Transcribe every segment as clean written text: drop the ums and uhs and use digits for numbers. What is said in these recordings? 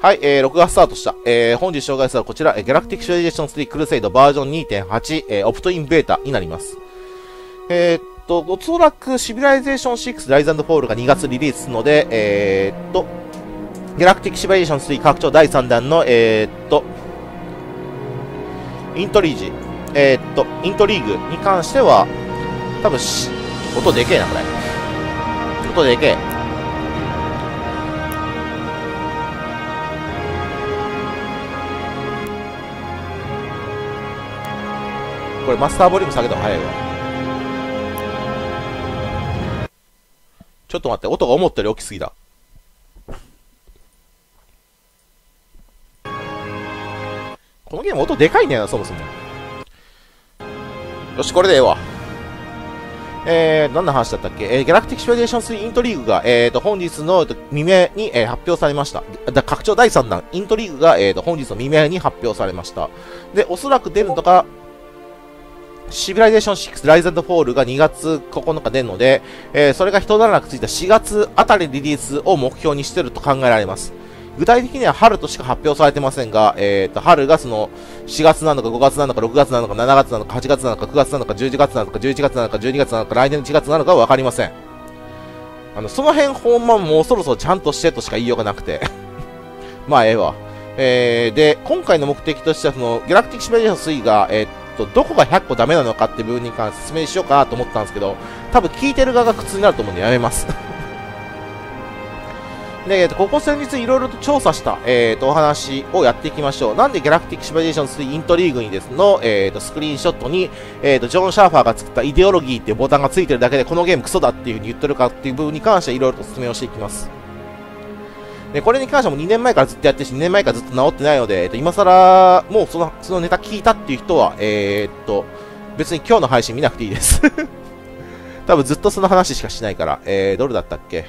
はい、6月スタートした。本日紹介するのはこちら、ギャラクティックシビリゼーション3クルセイドバージョン 2.8、オプトインベータになります。おそらくシビライゼーション6ライズ&フォールが2月リリースするので、ギャラクティックシビライゼーション3拡張第3弾の、イントリーグに関しては、多分音でけえな、これ。音でけえ。これマスターボリューム下げた方が早いわ。ちょっと待って、音が思ったより大きすぎだ。このゲーム音でかいんだよな、そもそも。よし、これでええわ。何の話だったっけ？ギャラクティックシビリゼーション3イントリーグが、本日の未明に、発表されました。拡張第3弾、イントリーグが、本日の未明に発表されました。で、おそらく出るのが、シビライゼーション6ライズ&フォールが2月9日出るので、それが一段落ついた4月あたりリリースを目標にしていると考えられます。具体的には春としか発表されてませんが、春がその4月なのか5月なのか6月なのか7月なのか8月なのか9月なのか11月なのか11月なのか12月なのか来年の1月なのかはわかりません。その辺ほんまもうそろそろちゃんとしてとしか言いようがなくて。まあええわ。で、今回の目的としてはそのギャラクティックシビライゼーション3が、どこが100個ダメなのかっていう部分に関して説明しようかなと思ったんですけど、多分聞いてる側が苦痛になると思うんでやめます。で、ここ先日いろいろと調査した、お話をやっていきましょう。なんでギャラクティックシビライゼーション3イントリーグにですの、スクリーンショットに、ジョン・シャーファーが作ったイデオロギーっていうボタンがついてるだけでこのゲームクソだっていう風に言ってるかっていう部分に関していろいろと説明をしていきます。で、これに関しても2年前からずっとやってるし、2年前からずっと治ってないので、今更、もうそのネタ聞いたっていう人は、別に今日の配信見なくていいです。多分ずっとその話しかしないから、どれだったっけ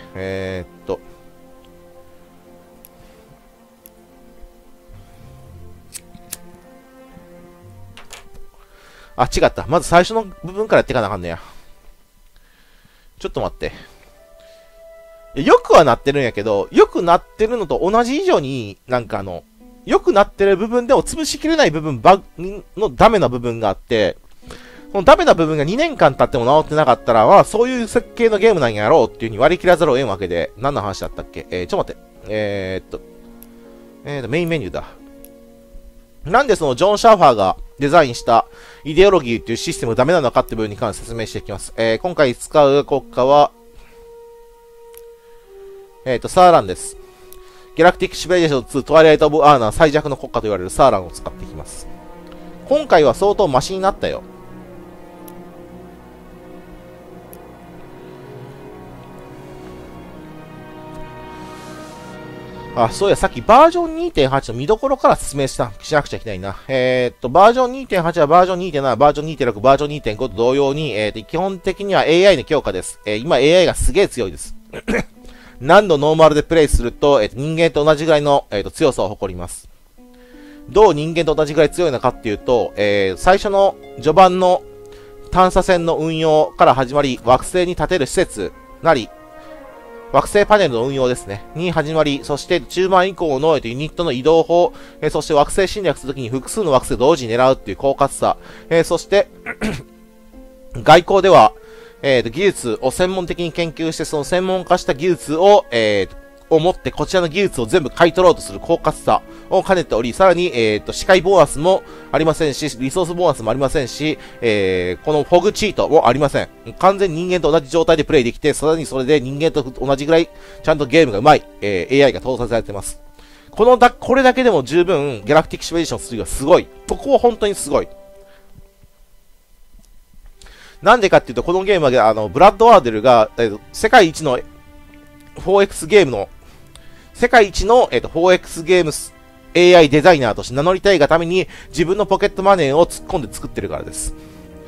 あ、違った。まず最初の部分からやっていかなあかんねや。ちょっと待って。よくはなってるんやけど、よくなってるのと同じ以上に、なんかよくなってる部分でも潰しきれない部分、のダメな部分があって、このダメな部分が2年間経っても治ってなかったら、まあ、そういう設計のゲームなんやろうっていう風に割り切らざるを得んわけで、何の話だったっけ？ちょっと待って。メインメニューだ。なんでそのジョン・シャーファーがデザインしたイデオロギーっていうシステムダメなのかっていう部分に関して説明していきます。今回使う国家は、サーランです。ギャラクティックシビライゼーション2トワイライト・オブ・アーナー最弱の国家と言われるサーランを使っていきます。今回は相当マシになったよ。あ、そうや、さっきバージョン 2.8 の見どころから説明しなくちゃいけないな。バージョン 2.8 はバージョン 2.7、バージョン 2.6、バージョン 2.5 と同様に、基本的には AI の強化です。今 AI がすげえ強いです。何度ノーマルでプレイすると、人間と同じぐらいの、強さを誇ります。どう人間と同じぐらい強いのかっていうと、最初の序盤の探査船の運用から始まり、惑星に建てる施設なり、惑星パネルの運用ですね。に始まり、そして中盤以降のユニットの移動法、そして惑星侵略するときに複数の惑星を同時に狙うっていう狡猾さ、そして、外交では、技術を専門的に研究して、その専門化した技術を、持ってこちらの技術を全部買い取ろうとする狡猾さを兼ねており、さらに、視界ボーナスもありませんし、リソースボーナスもありませんし、このフォグチートもありません。完全に人間と同じ状態でプレイできて、さらにそれで人間と同じぐらい、ちゃんとゲームが上手い、AI が搭載されています。これだけでも十分、ギャラクティックシビリゼーション3がすごい。ここは本当にすごい。なんでかっていうと、このゲームは、ブラッド・ワーデルが、世界一の 4X ゲームの、世界一の、4X ゲーム AI デザイナーとして名乗りたいがために、自分のポケットマネーを突っ込んで作ってるからです。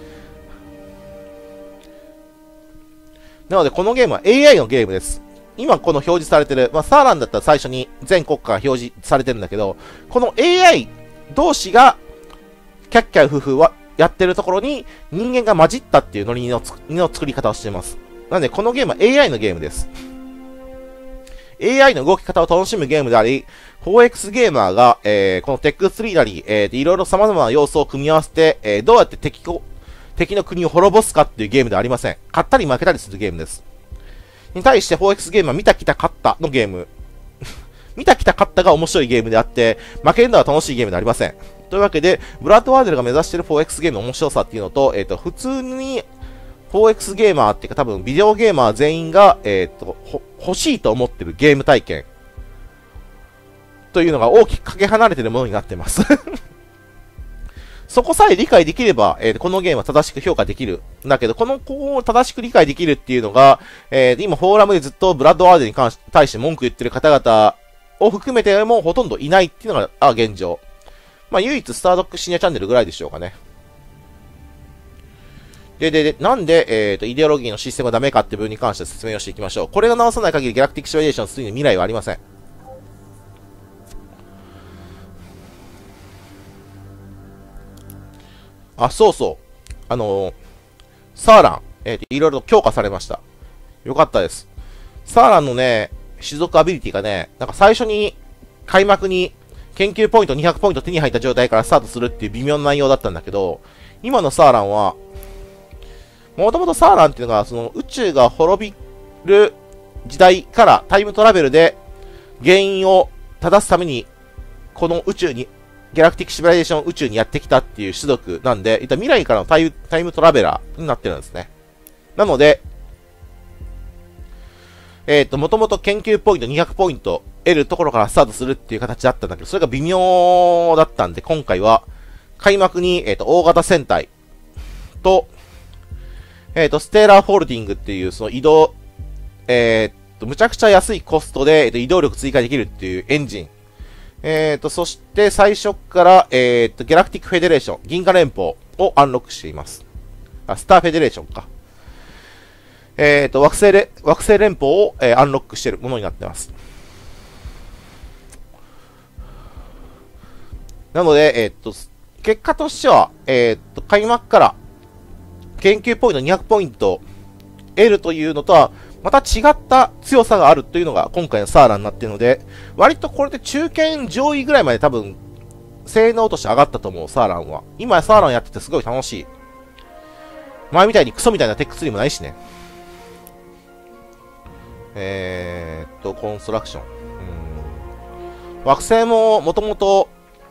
なので、このゲームは AI のゲームです。今この表示されてる、サーランだったら最初に全国家が表示されてるんだけど、この AI 同士が、キャッキャウフフは、やってるところに人間が混じったっていうノリの作り方をしています。なのでこのゲームは AI のゲームです。 AI の動き方を楽しむゲームであり、4X ゲーマーが、このテック3なり、いろいろ様々な要素を組み合わせて、どうやって敵の国を滅ぼすかっていうゲームではありません。勝ったり負けたりするゲームです。に対して 4X ゲームは見た来た勝ったのゲーム。見た来た勝ったが面白いゲームであって、負けるのは楽しいゲームではありません。というわけで、ブラッドワーデルが目指している 4X ゲームの面白さっていうのと、普通に 4X ゲーマーっていうか多分ビデオゲーマー全員が、欲しいと思ってるゲーム体験というのが大きくかけ離れているものになっています。そこさえ理解できれば、このゲームは正しく評価できる。だけど、こを正しく理解できるっていうのが、今フォーラムでずっとブラッドワーデルに対して文句言ってる方々を含めてもほとんどいないっていうのが現状。まあ、唯一スタードックシニアチャンネルぐらいでしょうかね。で、なんで、イデオロギーのシステムがダメかっていう部分に関して説明をしていきましょう。これが直さない限りギャラクティックシミュレーション3の未来はありません。あ、そうそう。サーラン、いろいろと強化されました。よかったです。サーランのね、種族アビリティがね、なんか最初に、開幕に、研究ポイント200ポイント手に入った状態からスタートするっていう微妙な内容だったんだけど、今のサーランは、もともとサーランっていうのが、その宇宙が滅びる時代からタイムトラベルで原因を正すために、この宇宙に、ギャラクティックシミュレーション宇宙にやってきたっていう種族なんで、未来からのタイムトラベラーになってるんですね。なので、もともと研究ポイント200ポイント得るところからスタートするっていう形だったんだけど、それが微妙だったんで、今回は、開幕に、大型戦隊と、ステーラーホールディングっていう、その移動、むちゃくちゃ安いコストで、移動力追加できるっていうエンジン。そして最初から、ギャラクティックフェデレーション、銀河連邦をアンロックしています。あ、スターフェデレーションか。惑星連邦を、アンロックしているものになっています。なので、結果としては、開幕から、研究ポイント200ポイント得るというのとは、また違った強さがあるというのが今回のサーランになっているので、割とこれで中堅上位ぐらいまで多分、性能として上がったと思う、サーランは。今サーランやっててすごい楽しい。前みたいにクソみたいなテックツリーもないしね。コンストラクション。惑星ももともと、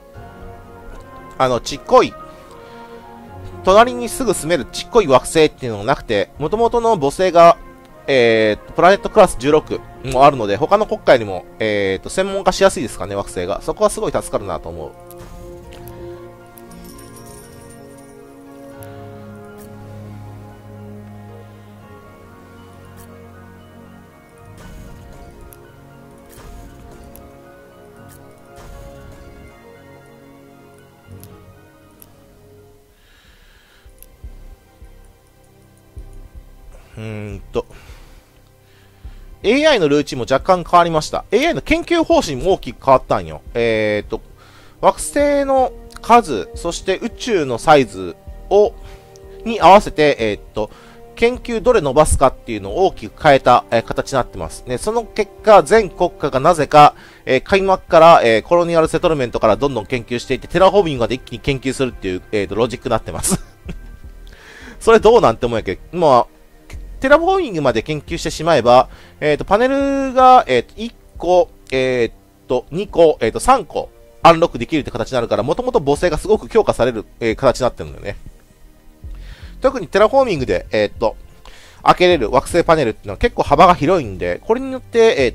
ちっこい、隣にすぐ住めるちっこい惑星っていうのがなくて、もともとの母星が、プラネットクラス16もあるので、他の国家よりも、専門化しやすいですかね、惑星が。そこはすごい助かるなと思う。AI のルーチンも若干変わりました。AI の研究方針も大きく変わったんよ。惑星の数、そして宇宙のサイズに合わせて、研究どれ伸ばすかっていうのを大きく変えた、形になってますね。その結果、全国家がなぜか、開幕から、コロニアルセトルメントからどんどん研究していって、テラフォーミングまで一気に研究するっていう、ロジックになってます。それどうなんて思うんやけど、まあ、テラフォーミングまで研究してしまえば、パネルが、1個、2個、3個、アンロックできるって形になるから、もともと母星がすごく強化される、形になってるんだよね。特にテラフォーミングで、開けれる惑星パネルっていうのは結構幅が広いんで、これによって、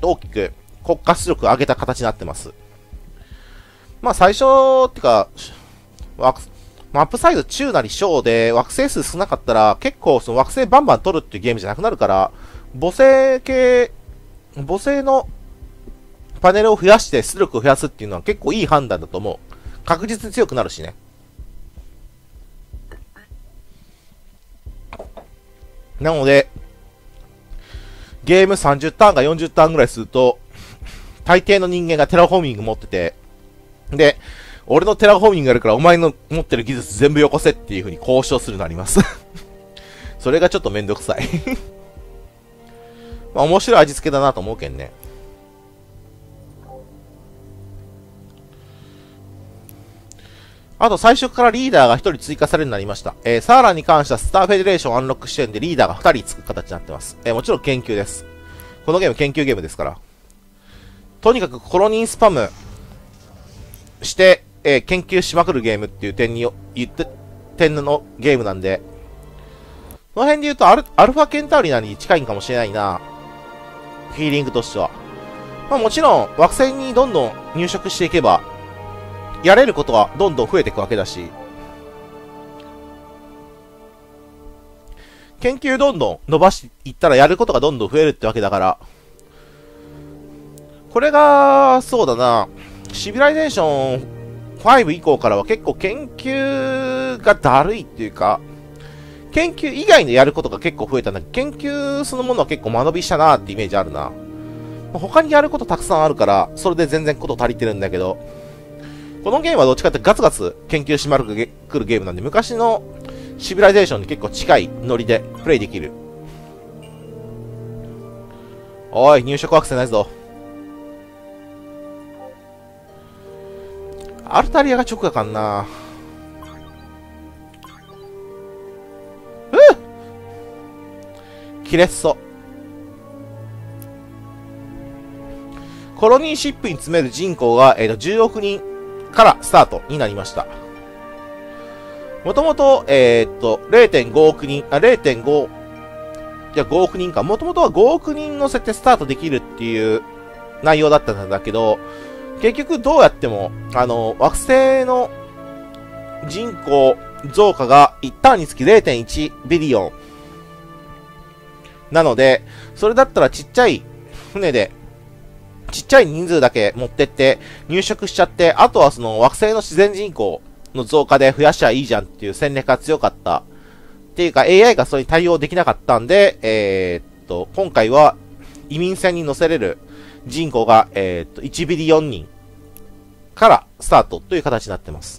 大きく国家出力を上げた形になってます。まあ最初、ってか、マップサイズ中なり小で惑星数少なかったら結構その惑星バンバン取るっていうゲームじゃなくなるから、母星のパネルを増やして出力を増やすっていうのは結構いい判断だと思う。確実に強くなるしね。なので、ゲーム30ターンか40ターンぐらいすると、大抵の人間がテラフォーミング持ってて、で、俺のテラフォーミングがあるからお前の持ってる技術全部よこせっていう風に交渉するようになります。それがちょっとめんどくさい。まあ面白い味付けだなと思うけんね。 あと最初からリーダーが1人追加されるようになりました。サーランに関してはスターフェデレーションアンロック視点でリーダーが2人つく形になってます。もちろん研究です。このゲーム研究ゲームですから。とにかくコロニースパムして、研究しまくるゲームっていう点のゲームなんで、その辺で言うとアルファケンタウリナに近いんかもしれないな。フィーリングとしては。まあもちろん惑星にどんどん入植していけば、やれることはどんどん増えていくわけだし、研究どんどん伸ばしていったらやることがどんどん増えるってわけだから、これが、そうだな、シビライゼーション5以降からは結構研究がだるいっていうか、研究以外でやることが結構増えたんだけど、研究そのものは結構間延びしたなってイメージあるな。他にやることたくさんあるから、それで全然こと足りてるんだけど、このゲームはどっちかってガツガツ研究しまくるゲームなんで、昔のシビライゼーションに結構近いノリでプレイできる。おい、入植惑星ないぞ。アルタリアが直やかんな。切れっそ。コロニーシップに詰める人口が、10億人からスタートになりました。もともと、0.5 億人、0.5、じゃ5億人か。もともとは5億人乗せてスタートできるっていう内容だったんだけど、結局どうやっても、惑星の人口増加が一旦につき 0.1 ビリオン。なので、それだったらちっちゃい船で、ちっちゃい人数だけ持ってって入植しちゃって、あとはその惑星の自然人口の増加で増やしゃいいじゃんっていう戦略が強かった。っていうか AI がそれに対応できなかったんで、今回は移民船に乗せれる人口が、1ビリオン人からスタートという形になってます。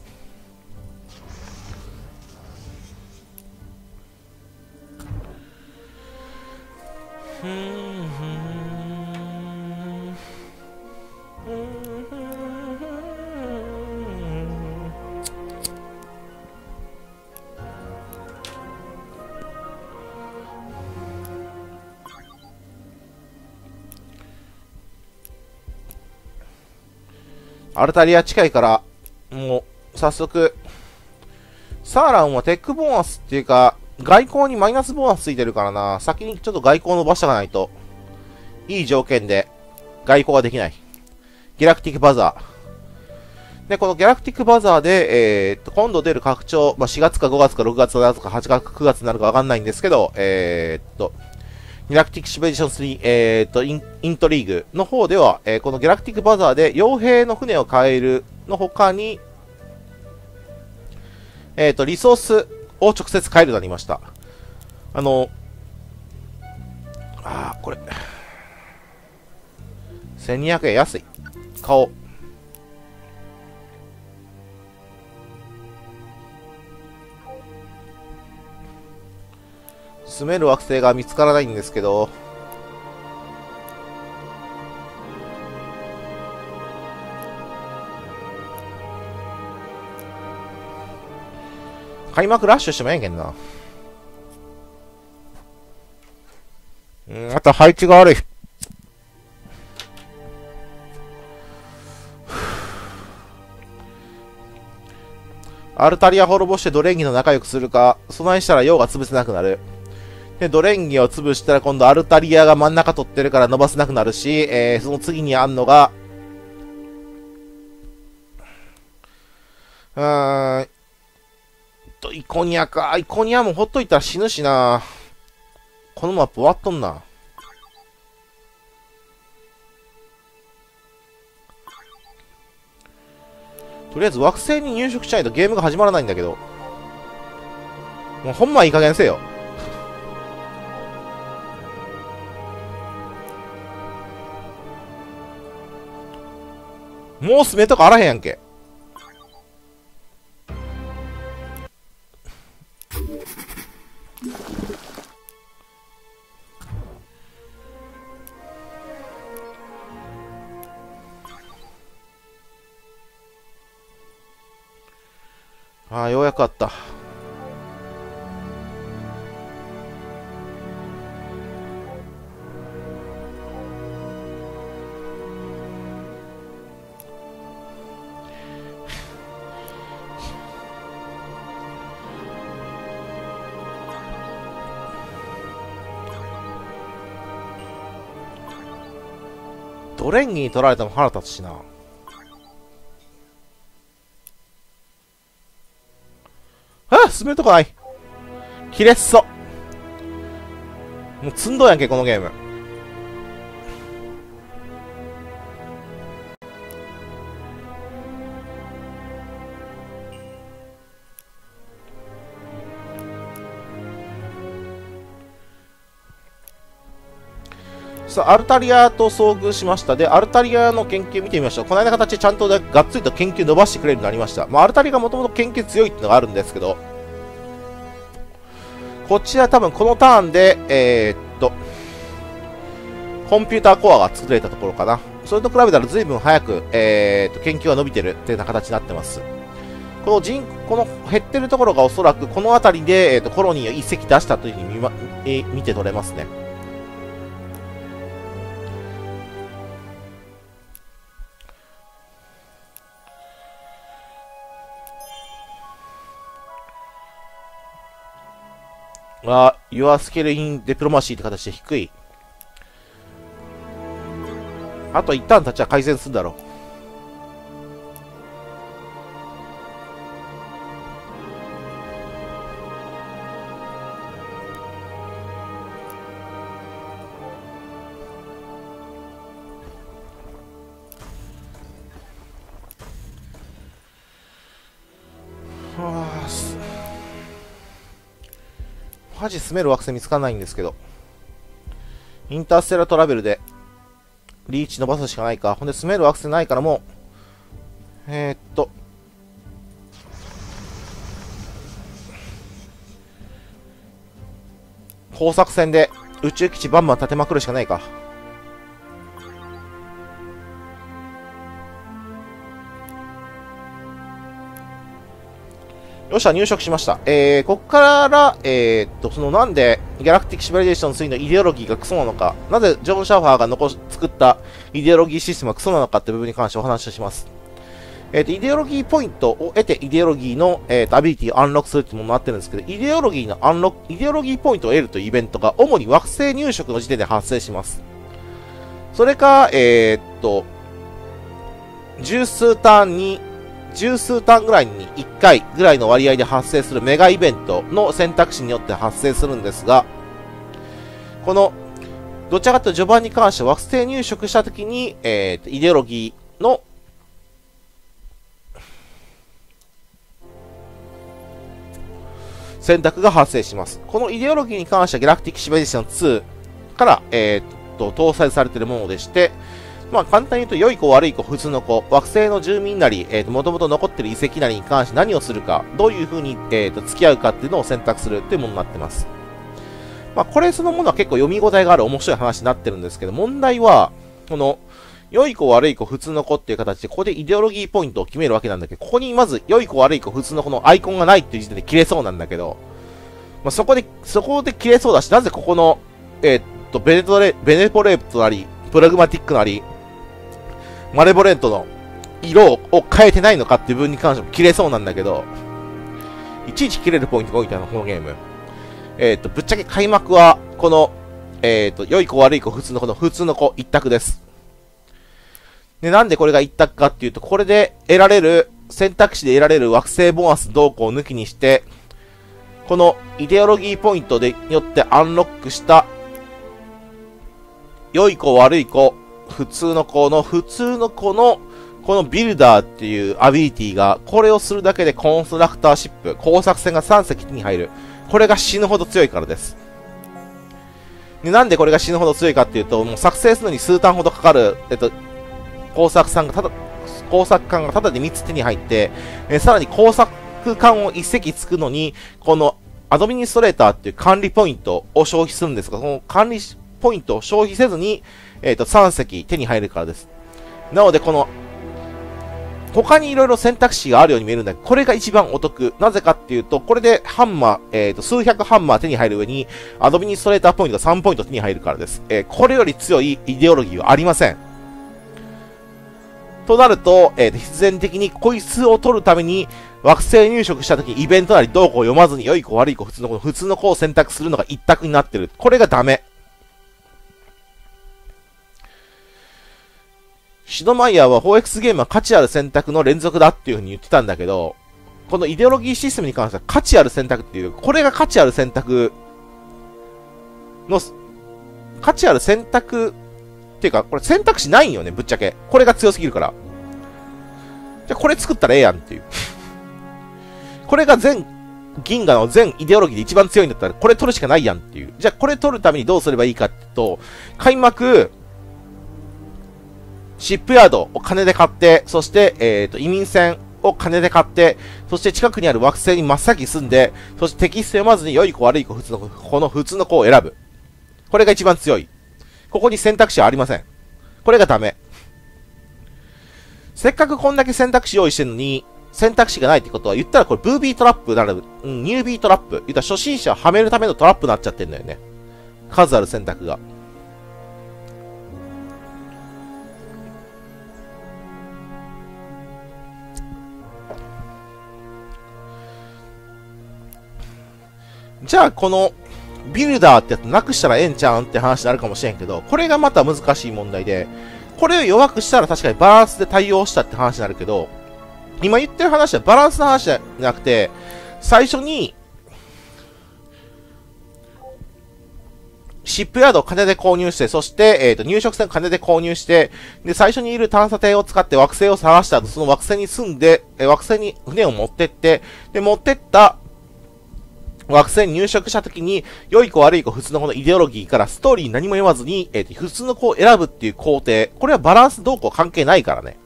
アルタリア近いから、もう、早速、サーランはテックボーナスっていうか、外交にマイナスボーナスついてるからな。先にちょっと外交伸ばしておかないと、いい条件で外交ができない。ギャラクティックバザー。で、このギャラクティックバザーで、今度出る拡張、まあ、4月か5月か6月か8月か9月になるかわかんないんですけど、ギャラクティックシベーション3、イントリーグの方では、このギャラクティックバザーで傭兵の船を買えるの他に、リソースを直接買えるようになりました。これ。1200円安い。買おう。住める惑星が見つからないんですけど、開幕ラッシュしてもええんけんな。あと配置が悪い。アルタリア滅ぼしてドレンギと仲良くするか、備えしたら用が潰せなくなる。で、ドレンギを潰したら今度アルタリアが真ん中取ってるから伸ばせなくなるし、その次にあんのが、イコニアか。イコニアもほっといたら死ぬしな。このマップ終わっとんな。とりあえず惑星に入植しないとゲームが始まらないんだけど。もうほんまいい加減せよ。もう住めとかあらへんやんけ。 ああ、ようやくあった。ドレンギに取られても腹立つしな。進めるとこない。切れっそ。もう積んどうやんけ、このゲーム。さあ、アルタリアと遭遇しました。で、アルタリアの研究見てみましょう。この間形でちゃんとがっつりと研究伸ばしてくれるようになりました。まあ、アルタリアがもともと研究強いっていうのがあるんですけど、こちら多分このターンで、コンピューターコアが作れたところかな。それと比べたら随分早く、研究が伸びてるっていうような形になってます。この減ってるところがおそらくこの辺りで、コロニーを一隻出したというふうに見て取れますね。Your skill in diplomacy って形で低い。あと一旦たちは改善するんだろう。マジ住める惑星見つかんないんですけど。インターステラトラベルで、リーチ伸ばすしかないか。ほんで住める惑星ないからもう、工作船で宇宙基地バンバン立てまくるしかないか。よっしゃ、入植しました。こっから、なんで、ギャラクティックシビリゼーション3のイデオロギーがクソなのか、なぜジョン・シャーファーが作ったイデオロギーシステムがクソなのかって部分に関してお話をします。イデオロギーポイントを得て、イデオロギーの、アビリティをアンロックするってものになってるんですけど、イデオロギーポイントを得るというイベントが、主に惑星入植の時点で発生します。それか、十数ターンぐらいに1回ぐらいの割合で発生するメガイベントの選択肢によって発生するんですが、この、どちらかというと序盤に関して惑星入植したときに、イデオロギーの選択が発生します。このイデオロギーに関してはギャラクティックシビリゼーション2から、搭載されているものでして、まあ簡単に言うと良い子悪い子普通の子、惑星の住民なり、もともと残っている遺跡なりに関して何をするか、どういう風に、付き合うかっていうのを選択するっていうものになってます。まあこれそのものは結構読み応えがある面白い話になってるんですけど、問題は、この、良い子悪い子普通の子っていう形で、ここでイデオロギーポイントを決めるわけなんだけど、ここにまず良い子悪い子普通の子のアイコンがないっていう時点で切れそうなんだけど、まあそこで切れそうだし、なぜここの、ベネポレートなり、プラグマティックなり、マレボレントの色を変えてないのかっていう部分に関しても切れそうなんだけど、いちいち切れるポイントが多いんだよな、このゲーム。ぶっちゃけ開幕は、この、良い子悪い子普通の子の普通の子一択です。で、なんでこれが一択かっていうと、これで選択肢で得られる惑星ボーナス動向を抜きにして、このイデオロギーポイントによってアンロックした、良い子悪い子、普通の子の、このビルダーっていうアビリティが、これをするだけでコンストラクターシップ、工作船が3隻手に入る。これが死ぬほど強いからです。で、なんでこれが死ぬほど強いかっていうと、もう作成するのに数ターンほどかかる、工作艦がただで3つ手に入って、さらに工作艦を1隻つくのに、このアドミニストレーターっていう管理ポイントを消費するんですが、その管理ポイントを消費せずに、3隻手に入るからです。なので、この、 他にいろいろ選択肢があるように見えるんだけど、これが一番お得。なぜかっていうと、これでハンマー、数百ハンマー手に入る上に、アドミニストレーターポイントが3ポイント手に入るからです。これより強いイデオロギーはありません。となると、必然的にこいつを取るために、惑星入植した時にイベントなりどうこう読まずに良い子悪い子普通の子を選択するのが一択になってる。これがダメ。シドマイヤーは 4X ゲームは価値ある選択の連続だっていう風に言ってたんだけど、このイデオロギーシステムに関しては価値ある選択っていう、これが価値ある選択の、価値ある選択っていうか、これ選択肢ないんよね、ぶっちゃけ。これが強すぎるから。じゃあこれ作ったらええやんっていう。これが全銀河の全イデオロギーで一番強いんだったら、これ取るしかないやんっていう。じゃあこれ取るためにどうすればいいかっていうと、開幕、シップヤードを金で買って、そして、移民船を金で買って、そして近くにある惑星に真っ先に住んで、そして敵質読まずに良い子悪い子この普通の子を選ぶ。これが一番強い。ここに選択肢はありません。これがダメ。せっかくこんだけ選択肢用意してるのに、選択肢がないってことは、言ったらこれブービートラップなら、ニュービートラップ。言ったら初心者をはめるためのトラップになっちゃってんだよね。数ある選択が。じゃあこのビルダーってやつなくしたらええんちゃうんって話になるかもしれんけど、これがまた難しい問題で、これを弱くしたら確かにバランスで対応したって話になるけど、今言ってる話はバランスの話じゃなくて、最初に、シップヤードを金で購入して、そして、入植船を金で購入して、で、最初にいる探査艇を使って惑星を探した後、その惑星に住んで、惑星に船を持ってって、で、持ってった惑星に入植した時に、良い子悪い子普通の子のイデオロギーからストーリー何も読まずに、普通の子を選ぶっていう工程。これはバランスどうこう関係ないからね。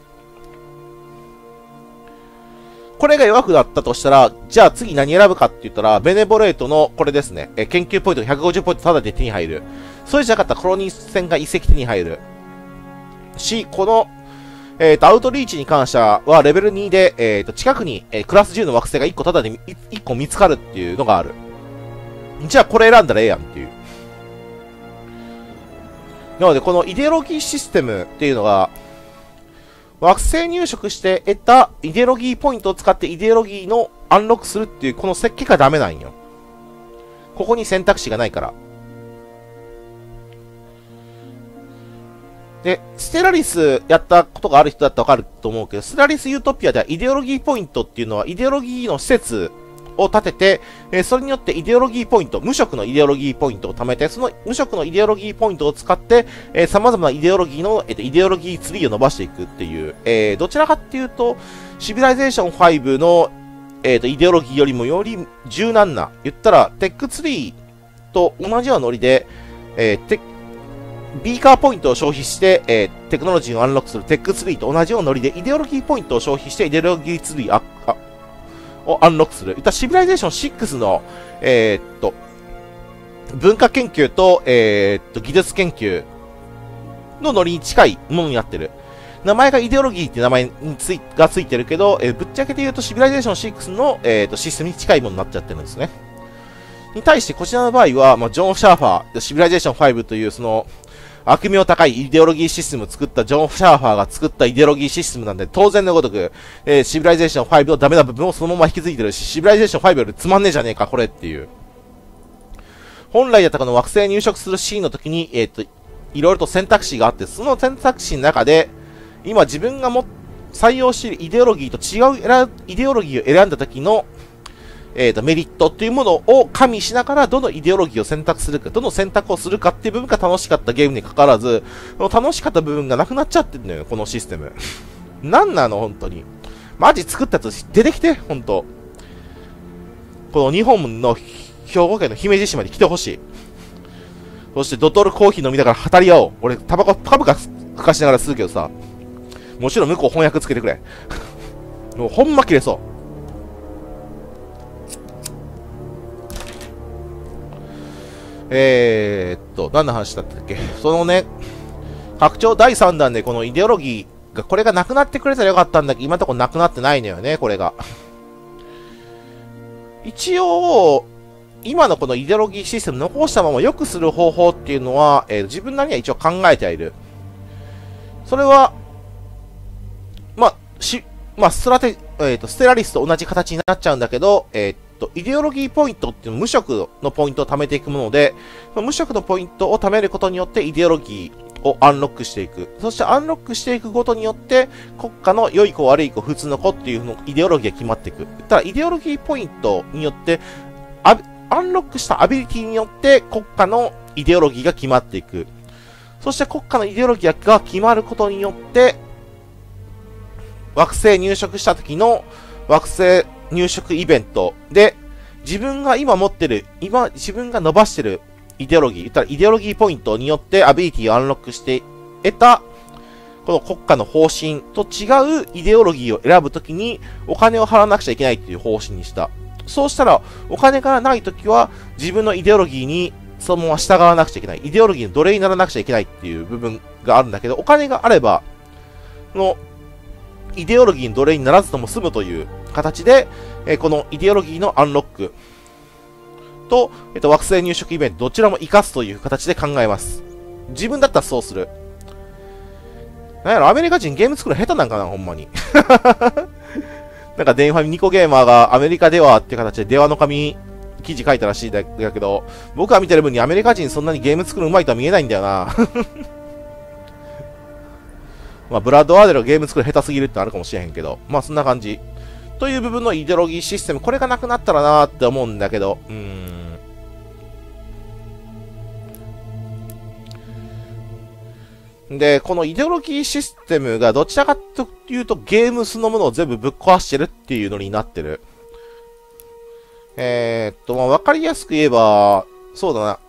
これが弱くなったとしたら、じゃあ次何選ぶかって言ったら、ベネボレートのこれですね。研究ポイント150ポイントタダで手に入る。それじゃなかったらコロニー船が遺跡手に入る。この、アウトリーチに関しては、レベル2で、近くに、クラス10の惑星が1個タダで1個見つかるっていうのがある。じゃあこれ選んだらええやんっていう。なので、このイデオロギーシステムっていうのが、惑星入植して得たイデオロギーポイントを使ってイデオロギーのアンロックするっていう、この設計がダメなんよ。ここに選択肢がないから。で、ステラリスやったことがある人だってわかると思うけど、ステラリスユートピアではイデオロギーポイントっていうのはイデオロギーの施設を立てて、それによってイデオロギーポイント、無色のイデオロギーポイントを貯めて、その無色のイデオロギーポイントを使って、様々なイデオロギーの、イデオロギーツリーを伸ばしていくっていう、どちらかっていうと、シビライゼーション5の、イデオロギーよりもより柔軟な、言ったら、テックツリーと同じようなノリで、ビーカーポイントを消費して、テクノロジーをアンロックするテックツリーと同じようなノリで、イデオロギーポイントを消費して、イデオロギーツリーをアンロックする。シビライゼーション6の、文化研究と、技術研究のノリに近いものになってる。名前がイデオロギーって名前がついてるけど、ぶっちゃけて言うとシビライゼーション6の、システムに近いものになっちゃってるんですね。に対してこちらの場合は、ジョン・シャーファー、シビライゼーション5というその、悪名高いイデオロギーシステムを作ったジョン・シャーファーが作ったイデオロギーシステムなんで、当然のごとく、シビライゼーション5のダメな部分をそのまま引き継いでるし、シビライゼーション5よりつまんねえじゃねえか、これっていう。本来だったこの惑星に入植するシーンの時に、いろいろと選択肢があって、その選択肢の中で、今自分が採用しているイデオロギーと違うイデオロギーを選んだ時の、メリットっていうものを加味しながら、どのイデオロギーを選択するか、どの選択をするかっていう部分が楽しかったゲームにかかわらず、この楽しかった部分がなくなっちゃってるのよ、このシステム。なんなの、本当に。マジ作ったやつ出てきて、本当。この日本の兵庫県の姫路市まで来てほしい。そしてドトールコーヒー飲みながら語り合おう。俺、タバコパブか吹かしながら吸うけどさ、もちろん向こう翻訳つけてくれ。もうほんま切れそう。何の話だったっけ。そのね、拡張第3弾でこのイデオロギこれがなくなってくれたらよかったんだけど、今のところなくなってないのよね、これが。一応、今のこのイデオロギーシステム残したまま良くする方法っていうのは、自分なりには一応考えてはいる。それは、ステラリスと同じ形になっちゃうんだけど、イデオロギーポイントっていうの無色のポイントを貯めていくもので、無色のポイントを貯めることによってイデオロギーをアンロックしていく。そしてアンロックしていくことによって、国家の良い子悪い子普通の子っていうのイデオロギーが決まっていく。ただ、イデオロギーポイントによって、アンロックしたアビリティによって国家のイデオロギーが決まっていく。そして国家のイデオロギーが決まることによって、惑星入植した時の惑星入植イベントで、自分が今持ってる、自分が伸ばしてるイデオロギー、言ったらイデオロギーポイントによってアビリティをアンロックして得た、この国家の方針と違うイデオロギーを選ぶときにお金を払わなくちゃいけないっていう方針にした。そうしたら、お金がないときは自分のイデオロギーにそのまま従わなくちゃいけない。イデオロギーの奴隷にならなくちゃいけないっていう部分があるんだけど、お金があれば、イデオロギーの奴隷にならずとも済むという形で、このイデオロギーのアンロックと、惑星入植イベントどちらも活かすという形で考えます。自分だったらそうする。なんやろ、アメリカ人ゲーム作るの下手なんかな、ほんまに。なんか電話ニコゲーマーがアメリカではっていう形で電話の紙記事書いたらしいんだけど、僕が見てる分にアメリカ人そんなにゲーム作るの上手いとは見えないんだよな。ブラッドワーデルがゲーム作る下手すぎるってあるかもしれへんけど、そんな感じ。という部分のイデオロギーシステム、これがなくなったらなーって思うんだけど、で、このイデオロギーシステムがどちらかというとゲームそのものを全部ぶっ壊してるっていうのになってる。わかりやすく言えば、そうだな。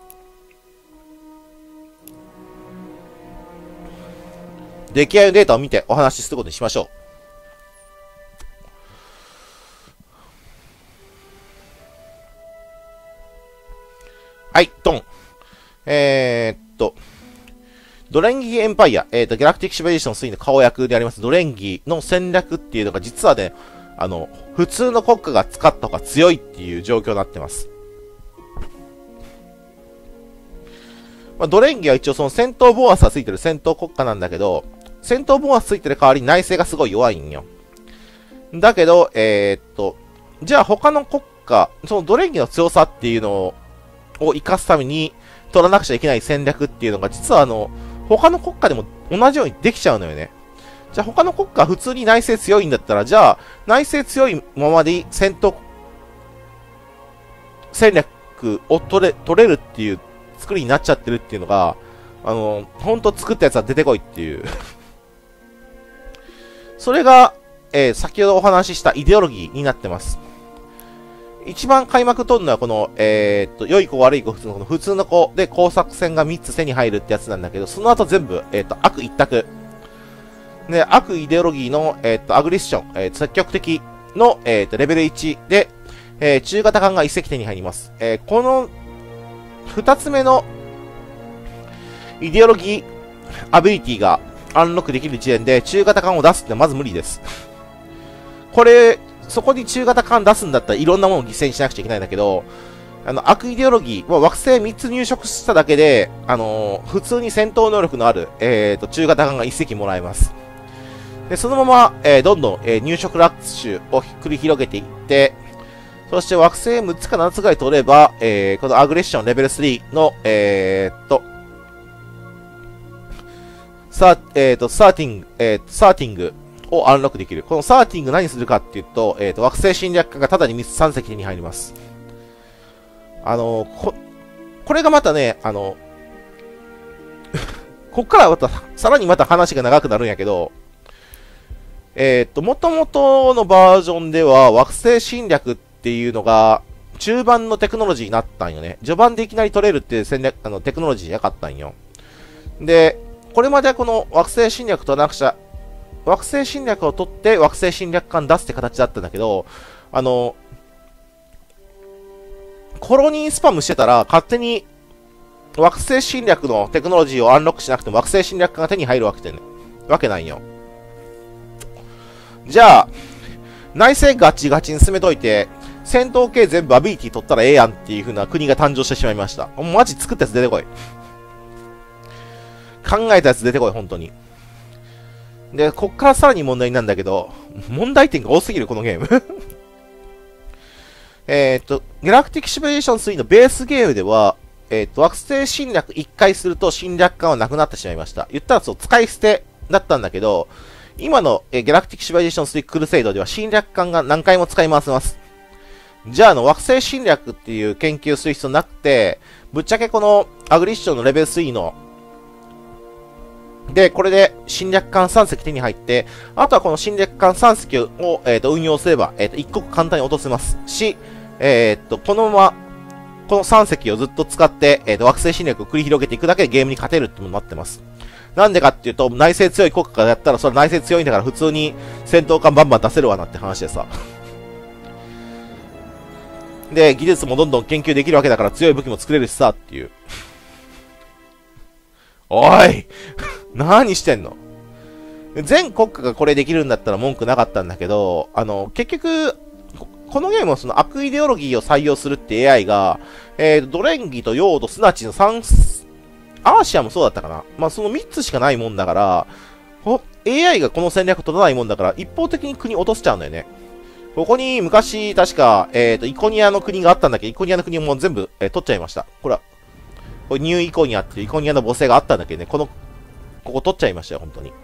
出来合いのデータを見てお話しすることにしましょう。はい、ドン。ドレンギーエンパイア、ギャラクティックシベリーション3の顔役でありますドレンギーの戦略っていうのが実はね、普通の国家が使った方が強いっていう状況になってます。ドレンギーは一応その戦闘ボーナスがついてる戦闘国家なんだけど、戦闘ボーナスついてる代わりに内政がすごい弱いんよ。だけど、じゃあ他の国家、そのドレンギーの強さっていうのを活かすために取らなくちゃいけない戦略っていうのが実は他の国家でも同じようにできちゃうのよね。じゃあ他の国家は普通に内政強いんだったら、じゃあ内政強いままで戦闘戦略を取れるっていう作りになっちゃってるっていうのが、ほんと作ったやつは出てこいっていう。それが、先ほどお話ししたイデオロギーになってます。一番開幕取るのはこの、良い子悪い子普通の子で工作戦が3つ手に入るってやつなんだけど、その後全部、悪一択。で、悪イデオロギーの、アグリッション、積極的の、レベル1で、中型艦が1隻手に入ります。この、2つ目の、イデオロギー、アビリティがアンロックできる時点で、中型艦を出すってまず無理です。そこに中型艦出すんだったらいろんなものを犠牲にしなくちゃいけないんだけど、悪イデオロギー、惑星3つ入植しただけで、普通に戦闘能力のある、中型艦が1隻もらえます。で、そのまま、どんどん、入植ラッシュを繰り広げていって、そして惑星6つか7つぐらい取れば、このアグレッションレベル3の、サーティングをアンロックできる。このサーティング何するかっていうと、惑星侵略艦がただに3隻手に入ります。これがまたね、こっからまた、さらにまた話が長くなるんやけど、元々のバージョンでは惑星侵略っていうのが中盤のテクノロジーになったんよね。序盤でいきなり取れるっていう戦略、テクノロジーじゃなかったんよ。で、これまではこの惑星侵略となくちゃ、惑星侵略を取って惑星侵略艦出すって形だったんだけど、コロニースパムしてたら勝手に惑星侵略のテクノロジーをアンロックしなくても惑星侵略艦が手に入るわけなんよ。 じゃあ、内政ガチガチに進めといて、戦闘系全部アビリティ取ったらええやんっていう風な国が誕生してしまいました。マジ作ったやつ出てこい。考えたやつ出てこい、本当に。で、こっからさらに問題なんだけど、問題点が多すぎる、このゲーム。ギャラクティックシミュレーション3のベースゲームでは、惑星侵略1回すると侵略艦はなくなってしまいました。言ったらそう、使い捨てだったんだけど、今の、ギャラクティックシミュレーション3クルセイドでは侵略艦が何回も使い回せます。じゃあ惑星侵略っていう研究する必要なくて、ぶっちゃけこのアグリッションのレベル3の、で、これで侵略艦3隻手に入って、あとはこの侵略艦3隻を、運用すれば、一刻簡単に落とせますし、このまま、この3隻をずっと使って、惑星侵略を繰り広げていくだけでゲームに勝てるってものになってます。なんでかっていうと、内政強い国家がやったら、それ内政強いんだから普通に戦闘艦バンバン出せるわなって話でさ。で、技術もどんどん研究できるわけだから強い武器も作れるしさっていう。おい何してんの？全国家がこれできるんだったら文句なかったんだけど、結局、このゲームはその悪イデオロギーを採用するって AI が、ドレンギとヨード、スナチのアーシアもそうだったかな。まあ、その3つしかないもんだから、AI がこの戦略取らないもんだから、一方的に国落としちゃうんだよね。ここに昔、確か、イコニアの国があったんだけど、イコニアの国も全部、取っちゃいました。これニューイコニアっていうイコニアの母性があったんだけどね、ここ取っちゃいましたよ、本当に。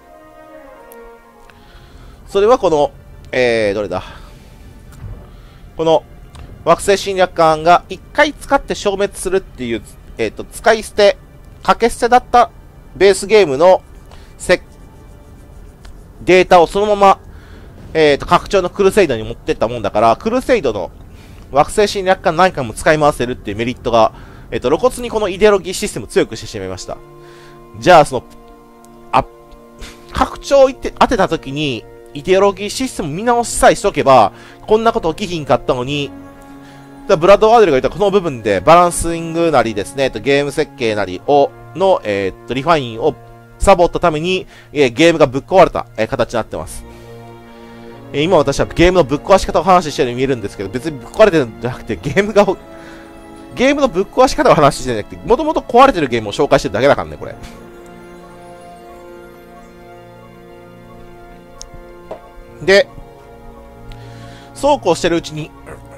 それはこの、どれだ。この、惑星侵略艦が一回使って消滅するっていう、使い捨て、掛け捨てだったベースゲームの、データをそのまま、拡張のクルセイドに持ってったもんだから、クルセイドの惑星侵略艦何回も使い回せるっていうメリットが、露骨にこのイデオロギーシステムを強くしてしまいました。じゃあ、拡張を当てた時に、イデオロギーシステム見直しさえしとけば、こんなこと起きひんかったのに、ブラッド・ワーデルが言ったこの部分でバランスイングなりですね、ゲーム設計なりの、リファインをサボったために、ゲームがぶっ壊れた、形になってます。今私はゲームのぶっ壊し方を話してるように見えるんですけど、別にぶっ壊れてるんじゃなくて、ゲームのぶっ壊し方を話してるんじゃなくて、もともと壊れてるゲームを紹介してるだけだからね、これ。で、そうこうしてるうちに、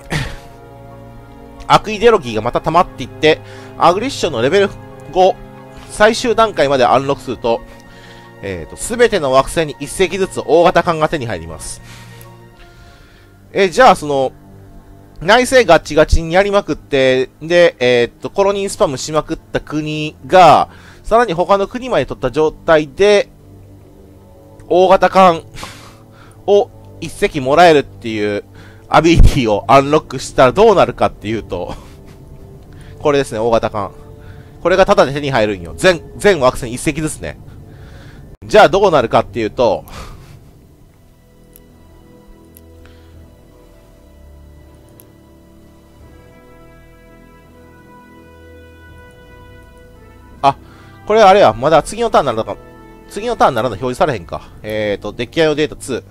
悪イデオロギーがまた溜まっていって、アグリッションのレベル5、最終段階までアンロックすると、すべての惑星に1隻ずつ大型艦が手に入ります。じゃあ、内政ガチガチにやりまくって、で、コロニースパムしまくった国が、さらに他の国まで取った状態で、大型艦を1隻もらえるっていうアビリティをアンロックしたらどうなるかっていうと、これですね、大型艦。これがタダで手に入るんよ。全惑星に1隻ずつね。じゃあどうなるかっていうと、これあれや、まだ次のターンなら表示されへんか。デッキ合いのデータ2。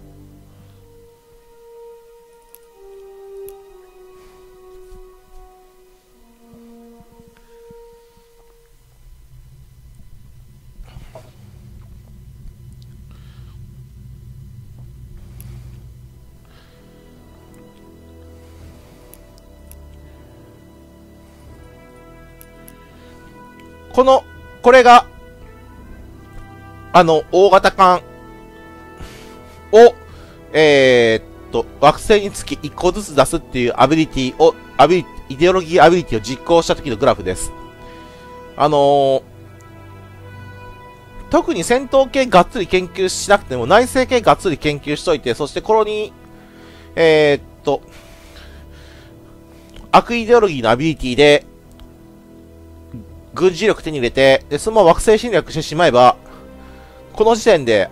これが、大型艦を、惑星につき1個ずつ出すっていうアビリティを、イデオロギーアビリティを実行した時のグラフです。特に戦闘系がっつり研究しなくても、内政系がっつり研究しといて、そしてコロニー、悪イデオロギーのアビリティで、軍事力手に入れて、で、そのまま惑星侵略してしまえば、この時点で、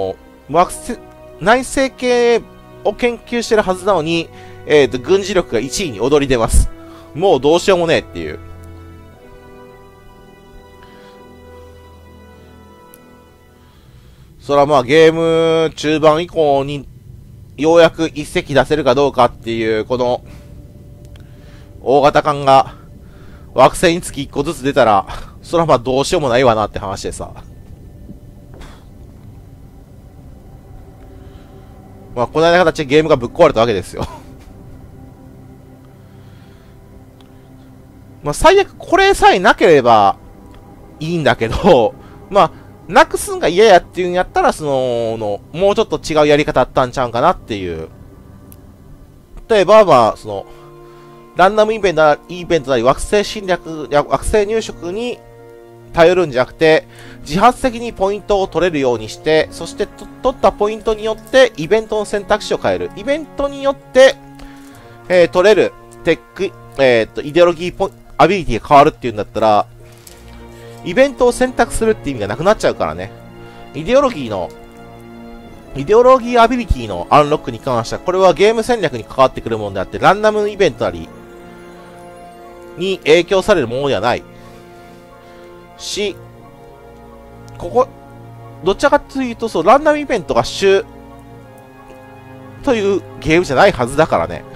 内政系を研究してるはずなのに、軍事力が1位に躍り出ます。もうどうしようもねえっていう。 それはまあゲーム中盤以降にようやく一隻出せるかどうかっていう、この大型艦が惑星につき一個ずつ出たら、それはまあどうしようもないわなって話でさ。まあこのような形でゲームがぶっ壊れたわけですよ。まあ最悪これさえなければいいんだけど、まあ、なくすんが嫌やっていうんやったら、もうちょっと違うやり方あったんちゃうんかなっていう。例えば、まあ、ランダムイベントなり惑星侵略、惑星入植に頼るんじゃなくて、自発的にポイントを取れるようにして、そして取ったポイントによってイベントの選択肢を変える。イベントによって、取れるテック、イデオロギーアビリティが変わるっていうんだったら、イベントを選択するって意味がなくなっちゃうからね。イデオロギーアビリティのアンロックに関しては、これはゲーム戦略に関わってくるものであって、ランダムイベントなりに影響されるものではない。し、どちらかというと、ランダムイベントが主というゲームじゃないはずだからね。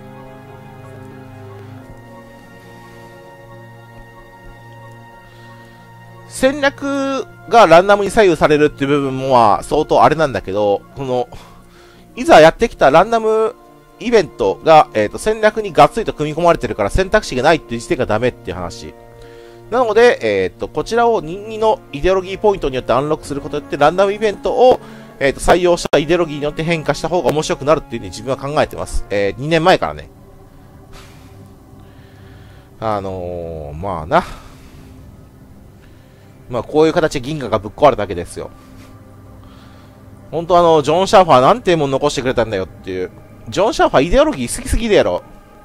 戦略がランダムに左右されるっていう部分も相当あれなんだけど、いざやってきたランダムイベントが、戦略にがっつりと組み込まれてるから選択肢がないっていう時点がダメっていう話。なので、こちらを任意のイデオロギーポイントによってアンロックすることによって、ランダムイベントを、採用したイデオロギーによって変化した方が面白くなるっていうふうに自分は考えてます。2年前からね。まあな。まあこういう形で銀河がぶっ壊れたわけですよ。本当ジョン・シャーファーなんてもん残してくれたんだよっていう。ジョン・シャーファーイデオロギー好きすぎるやろ。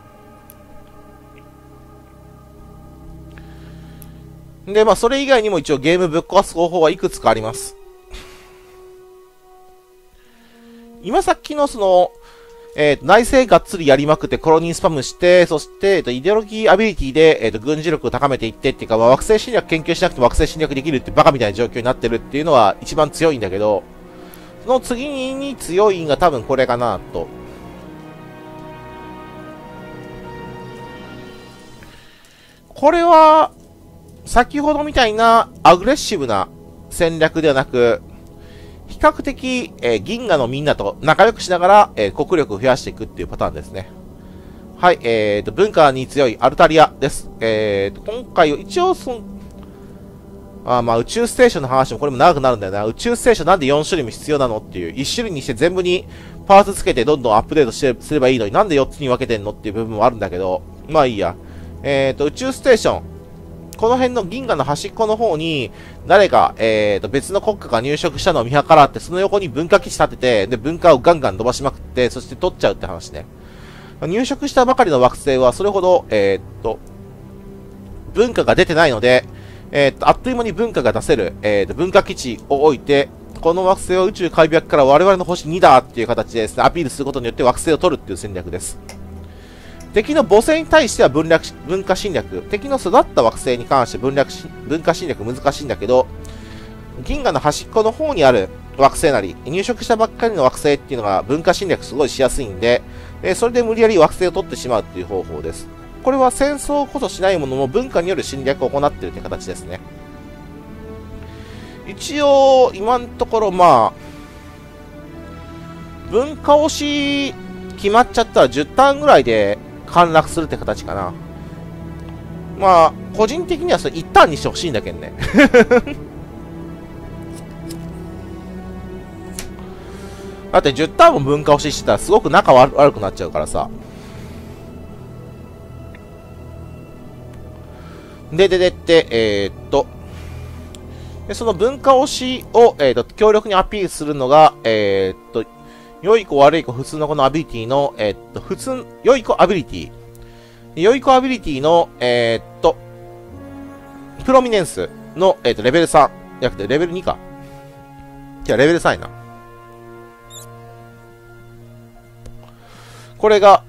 で、まあそれ以外にも一応ゲームぶっ壊す方法はいくつかあります。今さっきの内政がっつりやりまくってコロニースパムして、そして、イデオロギーアビリティで、軍事力を高めていってっていうか、まあ、惑星侵略研究しなくても惑星侵略できるってバカみたいな状況になってるっていうのは一番強いんだけど、その次に強いんが多分これかなと。これは、先ほどみたいなアグレッシブな戦略ではなく、比較的、銀河のみんなと仲良くしながら、国力を増やしていくっていうパターンですね。はい、文化に強いアルタリアです。今回一応まあ宇宙ステーションの話もこれも長くなるんだよな。宇宙ステーションなんで4種類も必要なのっていう。1種類にして全部にパーツつけてどんどんアップデートすればいいのになんで4つに分けてんのっていう部分もあるんだけど、まあいいや。宇宙ステーション。この辺の銀河の端っこの方に、誰か、別の国家が入植したのを見計らって、その横に文化基地立てて、で、文化をガンガン飛ばしまくって、そして取っちゃうって話ね。入植したばかりの惑星は、それほど、文化が出てないので、あっという間に文化が出せる、文化基地を置いて、この惑星は宇宙開闢から我々の星2だっていう形でですね、アピールすることによって惑星を取るっていう戦略です。敵の母星に対しては文化侵略。敵の育った惑星に関して文化侵略難しいんだけど、銀河の端っこの方にある惑星なり、入植したばっかりの惑星っていうのが文化侵略すごいしやすいんで、それで無理やり惑星を取ってしまうっていう方法です。これは戦争こそしないものの文化による侵略を行っているという形ですね。一応、今のところまあ、文化押し決まっちゃったら10ターンぐらいで、陥落するって形かな。まあ、個人的にはそれ一旦にしてほしいんだけどね。だって10ターンも文化押ししてたらすごく仲悪くなっちゃうからさ。で、その文化押しを、強力にアピールするのが、良い子悪い子普通の子のアビリティの、良い子アビリティ。良い子アビリティの、プロミネンスの、レベル3。じゃなくて、レベル2か。じゃあ、レベル3やな。これが、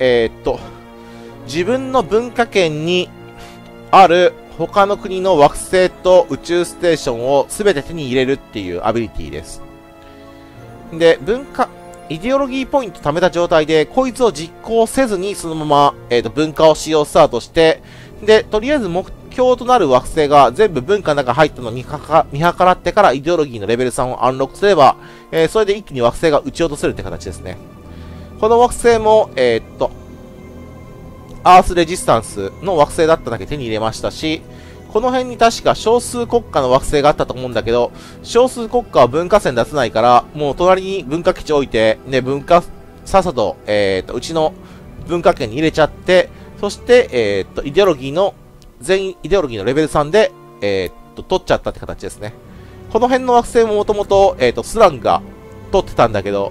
自分の文化圏にある他の国の惑星と宇宙ステーションを全て手に入れるっていうアビリティです。 で、イデオロギーポイント貯めた状態で、こいつを実行せずに、そのまま、文化を使用スタートして、で、とりあえず目標となる惑星が全部文化の中に入ったのを見計らってからイデオロギーのレベル3をアンロックすれば、それで一気に惑星が撃ち落とせるって形ですね。この惑星も、アースレジスタンスの惑星だっただけ手に入れましたし、この辺に確か少数国家の惑星があったと思うんだけど、少数国家は文化線出せないから、もう隣に文化基地置いて、ね、さっさと、うちの文化圏に入れちゃって、そして、イデオロギーのレベル3で、取っちゃったって形ですね。この辺の惑星ももともと、スランが取ってたんだけど、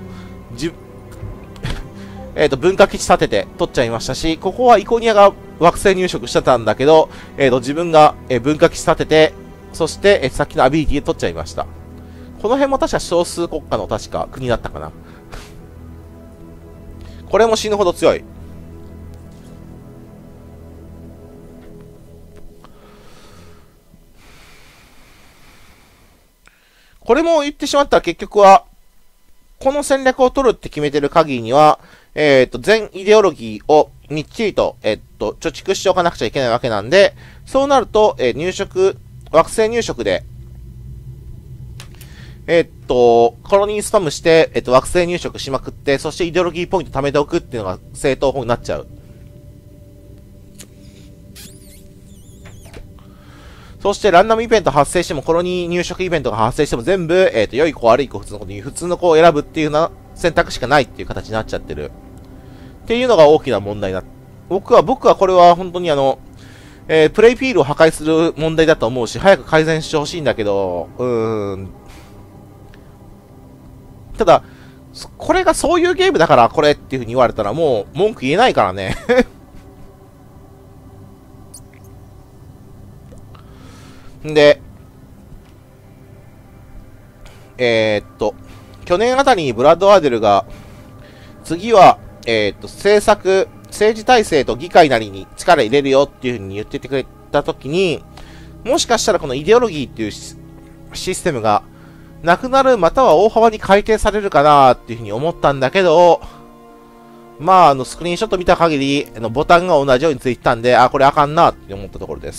文化基地建てて取っちゃいましたし、ここはイコニアが惑星入植してたんだけど、自分が、文化基地建てて、そして、さっきのアビリティで取っちゃいました。この辺も確か少数国家の確か国だったかな。これも死ぬほど強い。これも言ってしまったら結局は、この戦略を取るって決めてる限りには、全イデオロギーをみっちりと、貯蓄しておかなくちゃいけないわけなんで、そうなると、惑星入植で、コロニースパムして、惑星入植しまくって、そしてイデオロギーポイント貯めておくっていうのが正当法になっちゃう。そしてランダムイベント発生しても、コロニー入植イベントが発生しても全部、良い子悪い子普通の子に普通の子を選ぶっていう選択しかないっていう形になっちゃってる。っていうのが大きな問題だ。僕はこれは本当にプレイフィールを破壊する問題だと思うし、早く改善してほしいんだけど、ただ、これがそういうゲームだからこれっていう風に言われたらもう文句言えないからね。で、去年あたりにブラッド・アーデルが、次は、政治体制と議会なりに力入れるよっていう風に言っててくれたときに、もしかしたらこのイデオロギーっていうシステムがなくなるまたは大幅に改定されるかなっていう風に思ったんだけど、まあ、スクリーンショット見た限り、ボタンが同じようについてたんで、これあかんなって思ったところです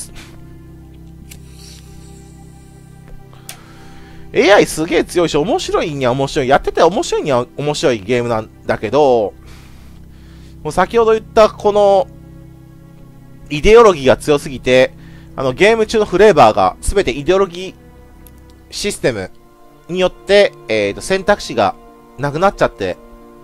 。AI すげえ強いし、面白いには面白い。やってて面白いには面白いゲームなんだけど、もう先ほど言ったこの、イデオロギーが強すぎて、ゲーム中のフレーバーが全てイデオロギーシステムによって、選択肢がなくなっちゃって、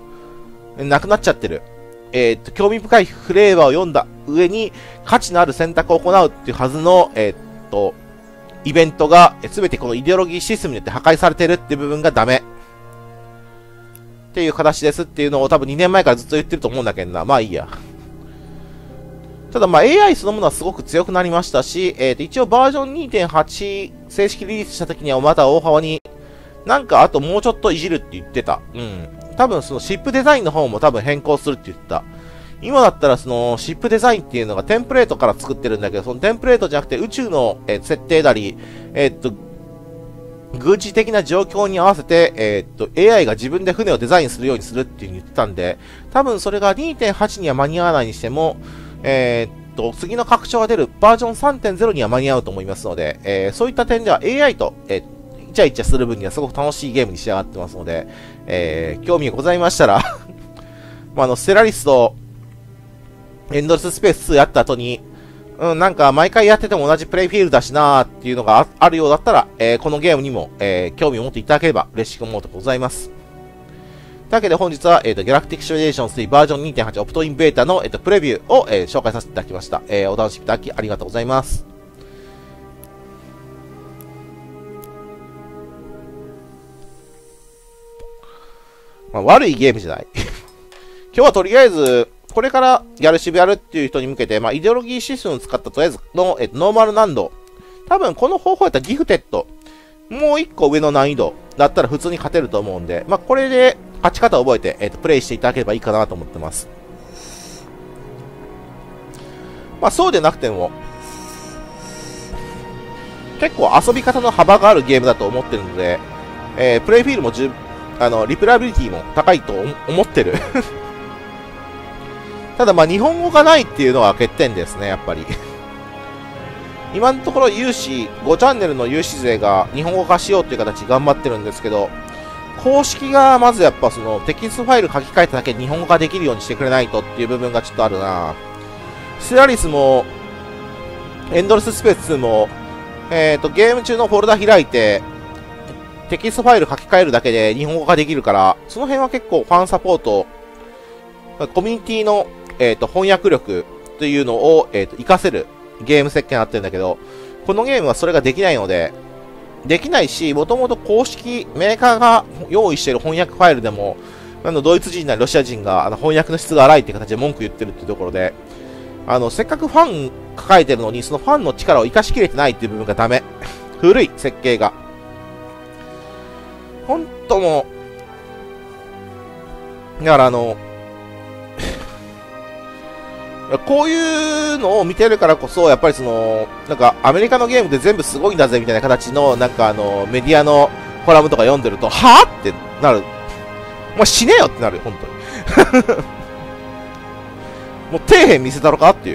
る。興味深いフレーバーを読んだ上に、価値のある選択を行うっていうはずの、イベントが、すべてこのイデオロギーシステムによって破壊されてるっていう部分がダメ。っていう形ですっていうのを多分2年前からずっと言ってると思うんだけどな。まあいいや。ただまあ AI そのものはすごく強くなりましたし、一応バージョン 2.8 正式リリースした時にはまた大幅に、なんかあともうちょっといじるって言ってた。多分そのシップデザインの方も多分変更するって言ってた。今だったらそのシップデザインっていうのがテンプレートから作ってるんだけど、そのテンプレートじゃなくて宇宙の、設定なり、軍事的な状況に合わせて、AI が自分で船をデザインするようにするっていう風に言ってたんで、多分それが 2.8 には間に合わないにしても、次の拡張が出るバージョン 3.0 には間に合うと思いますので、そういった点では AI と、イチャイチャする分にはすごく楽しいゲームに仕上がってますので、興味がございましたらステラリスト、エンドレススペース2やった後に、なんか毎回やってても同じプレイフィールだしなーっていうのがあるようだったら、このゲームにも、興味を持っていただければ嬉しく思うとございます。というわけで本日は、ギャラクティックシミュレーション3バージョン 2.8 オプトインベータの、プレビューを、紹介させていただきました。お楽しみいただきありがとうございます。まあ、悪いゲームじゃない。今日はとりあえず、これからやるっていう人に向けて、イデオロギーシステムを使ったとりあえずの、ノーマル難度。多分この方法やったらギフテッド。もう一個上の難易度だったら普通に勝てると思うんで、これで勝ち方を覚えて、プレイしていただければいいかなと思ってます。そうでなくても、結構遊び方の幅があるゲームだと思ってるので、プレイフィールもリプレイビリティも高いと思ってる。ただまあ日本語がないっていうのは欠点ですね、やっぱり。今のところ有志、5チャンネルの有志勢が日本語化しようっていう形頑張ってるんですけど、公式がまずやっぱそのテキストファイル書き換えただけで日本語化できるようにしてくれないとっていう部分がちょっとあるな。ステラリスも、エンドレススペース2も、ゲーム中のフォルダ開いて、テキストファイル書き換えるだけで日本語化できるから、その辺は結構ファンサポート、コミュニティの、翻訳力というのを、活かせるゲーム設計になってるんだけど、このゲームはそれができないので、できないし、もともと公式、メーカーが用意している翻訳ファイルでも、ドイツ人なりロシア人が翻訳の質が荒いっていう形で文句言ってるっていうところで、せっかくファン抱えてるのに、そのファンの力を活かしきれてないっていう部分がダメ。古い、設計が。ほんともう、だからこういうのを見てるからこそ、やっぱりその、なんかアメリカのゲームで全部すごいんだぜみたいな形の、なんかメディアのコラムとか読んでると、はぁってなる。お前死ねよってなるよ、ほんとに。もう底辺見せたろかっていう。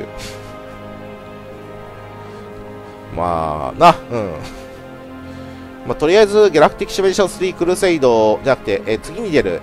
まあ、まあ、とりあえず、ギャラクティックシミュレーション3クルセイドじゃなくて、次に出る、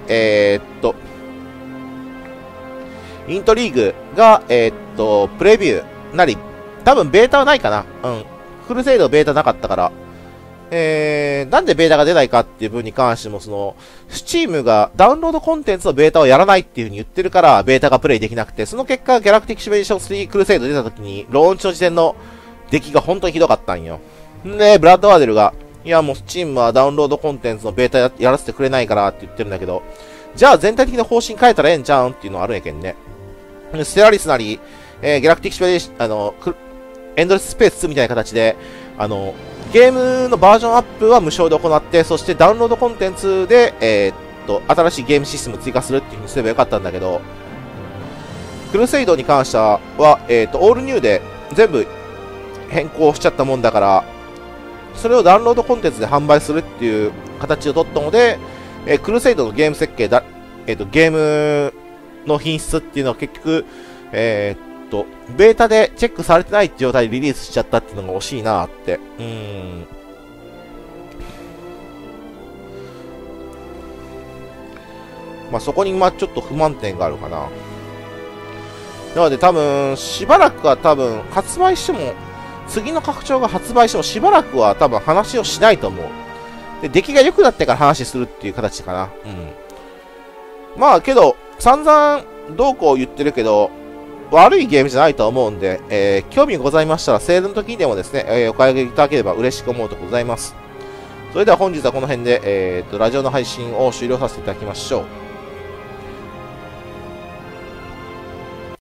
イントリーグが、プレビューなり、多分ベータはないかな。クルセイドベータなかったから。なんでベータが出ないかっていう分に関しても、スチームがダウンロードコンテンツのベータをやらないっていう風に言ってるから、ベータがプレイできなくて、その結果、ギャラクティックシミュレーション3クルセイド出た時に、ローンチの時点の出来が本当にひどかったんよ。で、ブラッドワーデルが、いやもうスチームはダウンロードコンテンツのベータやらせてくれないからって言ってるんだけど、じゃあ全体的な方針変えたらええんちゃうんっていうのはあるんやけんね。ステラリスなり、ギャラクティックシミュレーション、エンドレススペース2みたいな形で、ゲームのバージョンアップは無償で行って、そしてダウンロードコンテンツで、新しいゲームシステムを追加するっていう風にすればよかったんだけど、クルセイドに関しては、オールニューで全部変更しちゃったもんだから、それをダウンロードコンテンツで販売するっていう形を取ったので、クルセイドのゲーム設計だ、ゲームの品質っていうのは結局、ベータでチェックされてない状態でリリースしちゃったっていうのが惜しいなって。まあ、そこにちょっと不満点があるかな。なので多分、しばらくは発売しても、次の拡張が発売してもしばらくは多分話をしないと思う。で、出来が良くなってから話するっていう形かな。まあけど、散々どうこう言ってるけど、悪いゲームじゃないと思うんで、興味ございましたら、セールの時にでもですね、お買い上げいただければ嬉しく思うとございます。それでは本日はこの辺で、ラジオの配信を終了させていただきましょう。